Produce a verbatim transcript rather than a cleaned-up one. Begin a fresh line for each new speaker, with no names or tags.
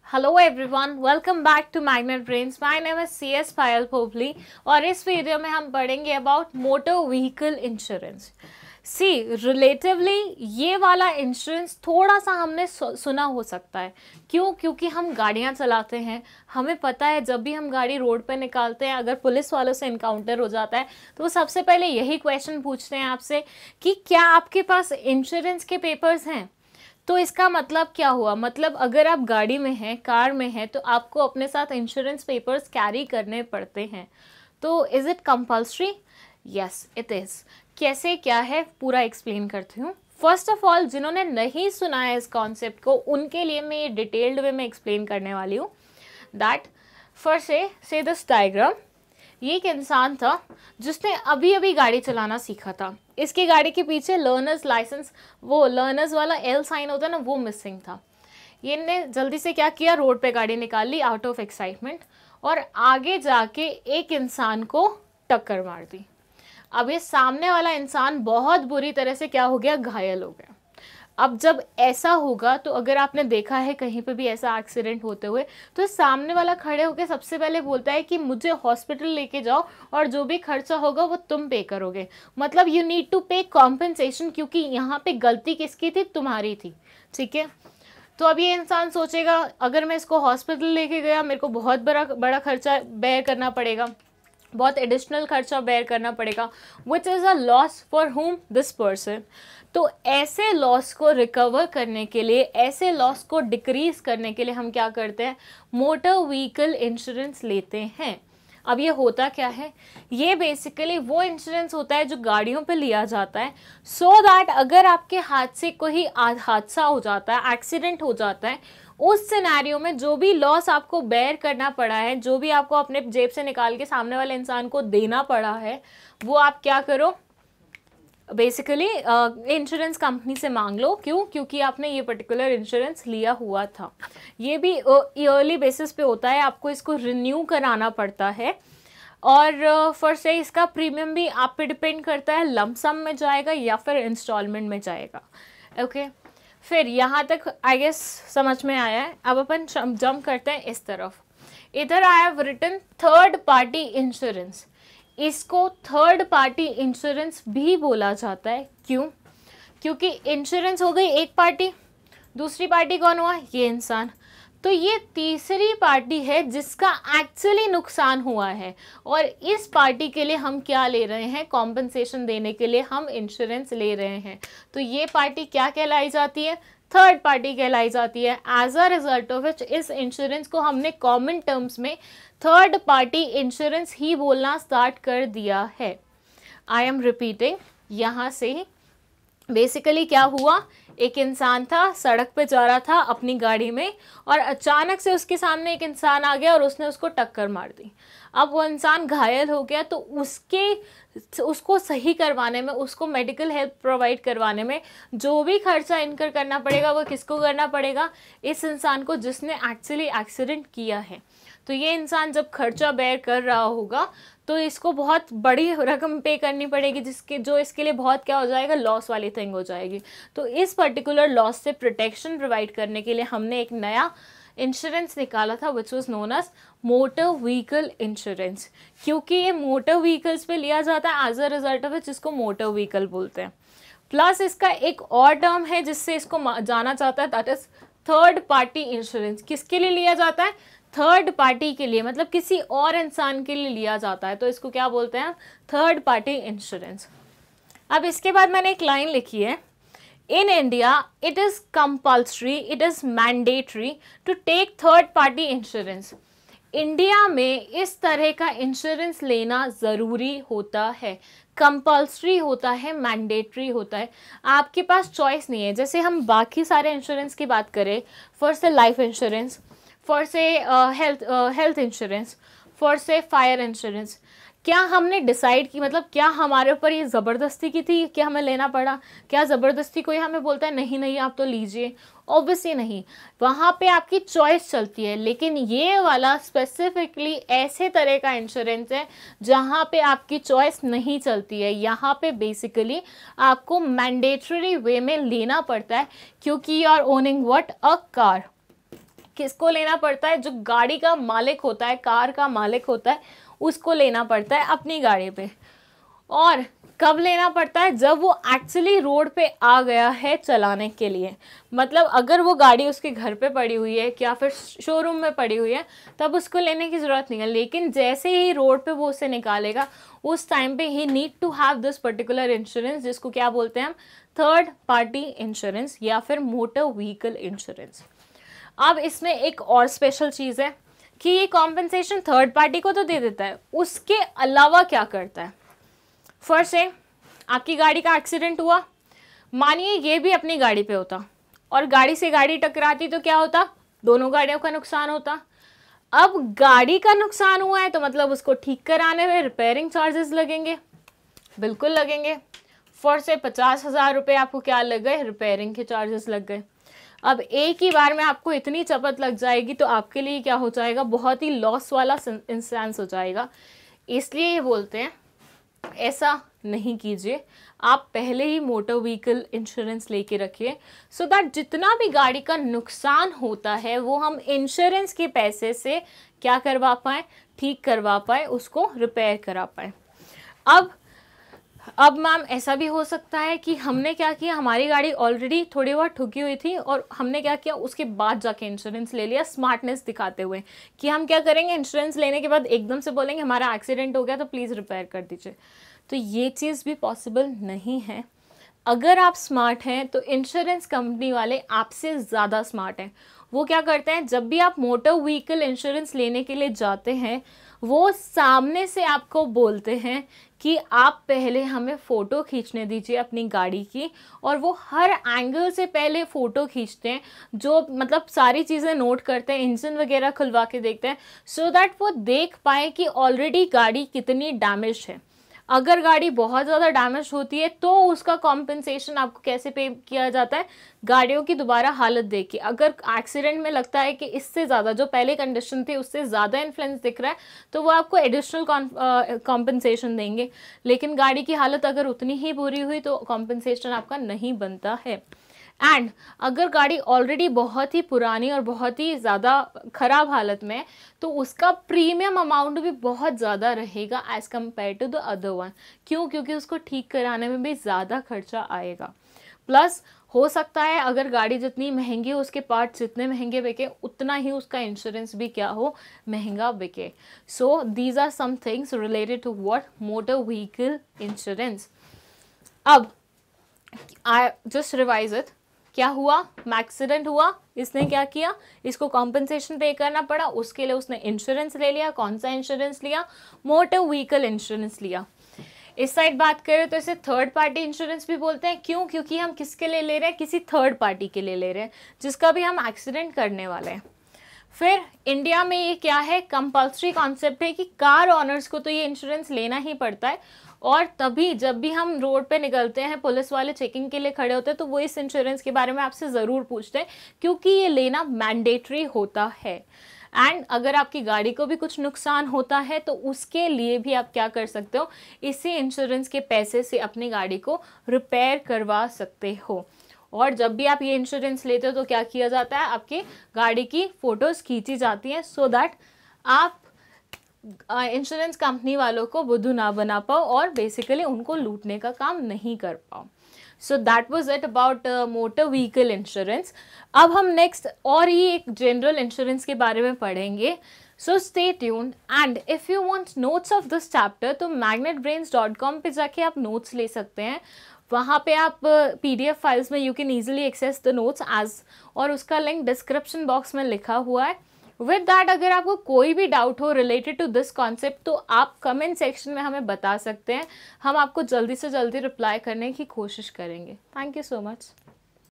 Hello everyone, welcome back to magnet brains. My name is C S Payal Popli और इस video में हम पढ़ेंगे about motor vehicle insurance. See relatively ये वाला इंश्योरेंस थोड़ा सा हमने सुना हो सकता है। क्यों? क्योंकि हम गाड़ियां चलाते हैं, हमें पता है जब भी हम गाड़ी रोड पे निकालते हैं, अगर पुलिस वालों से इनकाउंटर हो जाता है तो वो सबसे पहले यही क्वेश्चन पूछते हैं आपसे कि क्या आपके पास इंश्योरेंस के पेपर्स हैं। तो इसका मतलब क्या हुआ? मतलब अगर आप गाड़ी में हैं, कार में हैं, तो आपको अपने साथ इंश्योरेंस पेपर्स कैरी करने पड़ते हैं। तो is it compulsory? Yes it is. कैसे, क्या है, पूरा एक्सप्लेन करती हूँ। फर्स्ट ऑफ ऑल, जिन्होंने नहीं सुना है इस कॉन्सेप्ट को, उनके लिए मैं ये डिटेल्ड वे में एक्सप्लेन करने वाली हूँ। दैट फर्स्ट से से दिस डायग्राम, ये एक इंसान था जिसने अभी अभी गाड़ी चलाना सीखा था। इसकी गाड़ी के पीछे लर्नर्स लाइसेंस, वो लर्नर्स वाला एल साइन होता है ना, वो मिसिंग था। ये ने जल्दी से क्या किया, रोड पे गाड़ी निकाल ली आउट ऑफ एक्साइटमेंट और आगे जाके एक इंसान को टक्कर मार दी। अब ये सामने वाला इंसान बहुत बुरी तरह से क्या हो गया, घायल हो गया। अब जब ऐसा होगा तो अगर आपने देखा है कहीं पे भी ऐसा एक्सीडेंट होते हुए, तो सामने वाला खड़े होकर सबसे पहले बोलता है कि मुझे हॉस्पिटल लेके जाओ और जो भी खर्चा होगा वो तुम पे करोगे। मतलब you need to pay compensation, क्योंकि यहाँ पे गलती किसकी थी? तुम्हारी थी। ठीक है, तो अब ये इंसान सोचेगा अगर मैं इसको हॉस्पिटल लेके गया, मेरे को बहुत बड़ा बड़ा खर्चा बेयर करना पड़ेगा, बहुत एडिशनल खर्चा बेयर करना पड़ेगा, which is a loss for whom? This person. तो ऐसे लॉस को रिकवर करने के लिए, ऐसे लॉस को डिक्रीज करने के लिए हम क्या करते हैं? मोटर व्हीकल इंश्योरेंस लेते हैं। अब ये होता क्या है? ये बेसिकली वो इंश्योरेंस होता है जो गाड़ियों पे लिया जाता है, सो so दैट अगर आपके हाथ से कोई हादसा हो जाता है, एक्सीडेंट हो जाता है, उस सिनेरियो में जो भी लॉस आपको बेयर करना पड़ा है, जो भी आपको अपने जेब से निकाल के सामने वाले इंसान को देना पड़ा है, वो आप क्या करो, बेसिकली इंश्योरेंस कंपनी से मांग लो। क्यों? क्योंकि आपने ये पर्टिकुलर इंश्योरेंस लिया हुआ था। ये भी ईयरली uh, बेसिस पे होता है, आपको इसको रिन्यू कराना पड़ता है। और फर्स्ट uh, इसका प्रीमियम भी आप पे डिपेंड करता है, लमसम में जाएगा या फिर इंस्टॉलमेंट में जाएगा। Okay okay? फिर यहाँ तक आई गेस समझ में आया है। अब अपन जंप करते हैं इस तरफ। इधर I have written third party insurance. इसको थर्ड पार्टी इंश्योरेंस भी बोला जाता है। क्यों? क्योंकि इंश्योरेंस हो गई एक पार्टी, दूसरी पार्टी कौन हुआ? ये इंसान। तो ये तीसरी पार्टी है जिसका एक्चुअली नुकसान हुआ है, और इस पार्टी के लिए हम क्या ले रहे हैं? कॉम्पनसेशन देने के लिए हम इंश्योरेंस ले रहे हैं। तो ये पार्टी क्या कहलाई जाती है? थर्ड पार्टी कहलाई जाती है। As a result of which इस इंश्योरेंस को हमने कॉमन टर्म्स में थर्ड पार्टी इंश्योरेंस ही बोलना स्टार्ट कर दिया है। आई एम रिपीटिंग, यहाँ से ही बेसिकली क्या हुआ, एक इंसान था, सड़क पे जा रहा था अपनी गाड़ी में, और अचानक से उसके सामने एक इंसान आ गया और उसने उसको टक्कर मार दी। अब वो इंसान घायल हो गया, तो उसके उसको सही करवाने में, उसको मेडिकल हेल्प प्रोवाइड करवाने में जो भी खर्चा इनकर करना पड़ेगा वो किसको करना पड़ेगा? इस इंसान को जिसने एक्चुअली एक्सीडेंट किया है। तो ये इंसान जब खर्चा बेयर कर रहा होगा तो इसको बहुत बड़ी रकम पे करनी पड़ेगी, जिसके जो इसके लिए बहुत क्या हो जाएगा, लॉस वाली थिंग हो जाएगी। तो इस पर्टिकुलर लॉस से प्रोटेक्शन प्रोवाइड करने के लिए हमने एक नया इंश्योरेंस निकाला था, which was known as motor vehicle insurance. क्योंकि ये मोटर व्हीकल्स पे लिया जाता है, as a result of it इसको मोटर व्हीकल बोलते हैं। प्लस इसका एक और टर्म है जिससे इसको जाना जाता है, that is third party insurance. किसके लिए लिया जाता है? थर्ड पार्टी के लिए, मतलब किसी और इंसान के लिए लिया जाता है, तो इसको क्या बोलते हैं? Third party insurance. अब इसके बाद मैंने एक लाइन लिखी है, in India it is compulsory, it is mandatory to take third party insurance. India में इस तरह का इंश्योरेंस लेना ज़रूरी होता है, कंपल्सरी होता है, मैंडेटरी होता है। आपके पास चॉइस नहीं है। जैसे हम बाकी सारे इंश्योरेंस की बात करें, फर्स्ट है life insurance, for say health health insurance, for say fire insurance, क्या हमने डिसाइड की, मतलब क्या हमारे ऊपर ये ज़बरदस्ती की थी कि हमें लेना पड़ा? क्या ज़बरदस्ती कोई हमें बोलता है नहीं नहीं आप तो लीजिए? ऑब्वियसली नहीं, वहाँ पे आपकी चॉइस चलती है। लेकिन ये वाला स्पेसिफिकली ऐसे तरह का इंश्योरेंस है जहाँ पे आपकी चॉइस नहीं चलती है। यहाँ पे बेसिकली आपको मैंडेटरी वे में लेना पड़ता है, क्योंकि you are owning what? A car. किसको लेना पड़ता है? जो गाड़ी का मालिक होता है, कार का मालिक होता है, उसको लेना पड़ता है अपनी गाड़ी पे। और कब लेना पड़ता है? जब वो एक्चुअली रोड पे आ गया है चलाने के लिए। मतलब अगर वो गाड़ी उसके घर पे पड़ी हुई है या फिर शोरूम में पड़ी हुई है तब उसको लेने की ज़रूरत नहीं है, लेकिन जैसे ही रोड पे वो उसे निकालेगा उस टाइम पे he need to have this particular insurance, जिसको क्या बोलते हैं हम? थर्ड पार्टी इंश्योरेंस या फिर मोटर व्हीकल इंश्योरेंस। अब इसमें एक और स्पेशल चीज़ है कि ये कॉम्पेंसेशन थर्ड पार्टी को तो दे देता है, उसके अलावा क्या करता है? फर्स्ट है, आपकी गाड़ी का एक्सीडेंट हुआ, मानिए ये भी अपनी गाड़ी पे होता और गाड़ी से गाड़ी टकराती तो क्या होता? दोनों गाड़ियों का नुकसान होता। अब गाड़ी का नुकसान हुआ है तो मतलब उसको ठीक कराने में रिपेयरिंग चार्जेस लगेंगे, बिल्कुल लगेंगे। फर्स्ट से पचास हजार रुपये आपको क्या लग गए? रिपेयरिंग के चार्जेस लग गए। अब एक ही बार में आपको इतनी चपत लग जाएगी तो आपके लिए क्या हो जाएगा? बहुत ही लॉस वाला इंस्टेंस हो जाएगा। इसलिए ये बोलते हैं ऐसा नहीं कीजिए, आप पहले ही मोटर व्हीकल इंश्योरेंस लेके रखिए, सो दैट जितना भी गाड़ी का नुकसान होता है वो हम इंश्योरेंस के पैसे से क्या करवा पाए? ठीक करवा पाए, उसको रिपेयर करा पाए। अब अब मैम ऐसा भी हो सकता है कि हमने क्या किया, हमारी गाड़ी ऑलरेडी थोड़ी बहुत ठुकी हुई थी और हमने क्या किया, उसके बाद जाके इंश्योरेंस ले लिया स्मार्टनेस दिखाते हुए कि हम क्या करेंगे, इंश्योरेंस लेने के बाद एकदम से बोलेंगे हमारा एक्सीडेंट हो गया तो प्लीज़ रिपेयर कर दीजिए। तो ये चीज़ भी पॉसिबल नहीं है। अगर आप स्मार्ट हैं तो इंश्योरेंस कंपनी वाले आपसे ज़्यादा स्मार्ट हैं। वो क्या करते हैं, जब भी आप मोटर व्हीकल इंश्योरेंस लेने के लिए जाते हैं वो सामने से आपको बोलते हैं कि आप पहले हमें फ़ोटो खींचने दीजिए अपनी गाड़ी की, और वो हर एंगल से पहले फ़ोटो खींचते हैं, जो मतलब सारी चीज़ें नोट करते हैं, इंजन वगैरह खुलवा के देखते हैं, सो दैट वो देख पाए कि ऑलरेडी गाड़ी कितनी डैमेज है। अगर गाड़ी बहुत ज़्यादा डैमेज होती है तो उसका कॉम्पेंसेशन आपको कैसे पे किया जाता है? गाड़ियों की दोबारा हालत देख के। अगर एक्सीडेंट में लगता है कि इससे ज़्यादा जो पहले कंडीशन थी उससे ज़्यादा इन्फ्लुएंस दिख रहा है तो वो आपको एडिशनल कॉम्पेंसेशन देंगे, लेकिन गाड़ी की हालत अगर उतनी ही बुरी हुई तो कॉम्पेंसेशन आपका नहीं बनता है। एंड अगर गाड़ी ऑलरेडी बहुत ही पुरानी और बहुत ही ज़्यादा ख़राब हालत में है तो उसका प्रीमियम अमाउंट भी बहुत ज़्यादा रहेगा as compared to the other one. क्यों? क्योंकि उसको ठीक कराने में भी ज़्यादा खर्चा आएगा। प्लस हो सकता है अगर गाड़ी जितनी महंगी हो उसके पार्ट्स जितने महंगे बिके उतना ही उसका इंश्योरेंस भी क्या हो, महंगा बिके। So these are some things related to what motor vehicle insurance. अब आई जस्ट रिवाइज इट। क्या हुआ? एक्सीडेंट हुआ, इसने क्या किया, इसको कॉम्पेंसेशन पे करना पड़ा, उसके लिए उसने इंश्योरेंस ले लिया। कौन सा इंश्योरेंस लिया? मोटर व्हीकल इंश्योरेंस लिया। इस साइड बात करें तो इसे थर्ड पार्टी इंश्योरेंस भी बोलते हैं। क्यों? क्योंकि हम किसके लिए ले रहे हैं? किसी थर्ड पार्टी के लिए ले रहे हैं जिसका भी हम एक्सीडेंट करने वाले हैं। फिर इंडिया में ये क्या है, कंपल्सरी कॉन्सेप्ट है कि कार ऑनर्स को तो ये इंश्योरेंस लेना ही पड़ता है, और तभी जब भी हम रोड पे निकलते हैं पुलिस वाले चेकिंग के लिए खड़े होते हैं तो वो इस इंश्योरेंस के बारे में आपसे ज़रूर पूछते हैं, क्योंकि ये लेना मैंडेटरी होता है। एंड अगर आपकी गाड़ी को भी कुछ नुकसान होता है तो उसके लिए भी आप क्या कर सकते हो, इसी इंश्योरेंस के पैसे से अपनी गाड़ी को रिपेयर करवा सकते हो। और जब भी आप ये इंश्योरेंस लेते हो तो क्या किया जाता है, आपकी गाड़ी की फ़ोटोज़ खींची जाती हैं सो दैट आप इंश्योरेंस uh, कंपनी वालों को बुद्धू ना बना पाओ और बेसिकली उनको लूटने का काम नहीं कर पाओ। So that was it about motor vehicle insurance. अब हम नेक्स्ट और ही एक जनरल इंश्योरेंस के बारे में पढ़ेंगे। So stay tuned, and if you want notes of this chapter तो मैग्नेट ब्रेन्स डॉट कॉम पे जाके आप नोट्स ले सकते हैं। वहाँ पे आप पीडीएफ फाइल्स में you can easily access the notes as, और उसका लिंक डिस्क्रिप्शन बॉक्स में लिखा हुआ है। विद दैट अगर आपको कोई भी डाउट हो रिलेटेड टू दिस कॉन्सेप्ट तो आप कमेंट सेक्शन में हमें बता सकते हैं, हम आपको जल्दी से जल्दी रिप्लाई करने की कोशिश करेंगे। Thank you so much.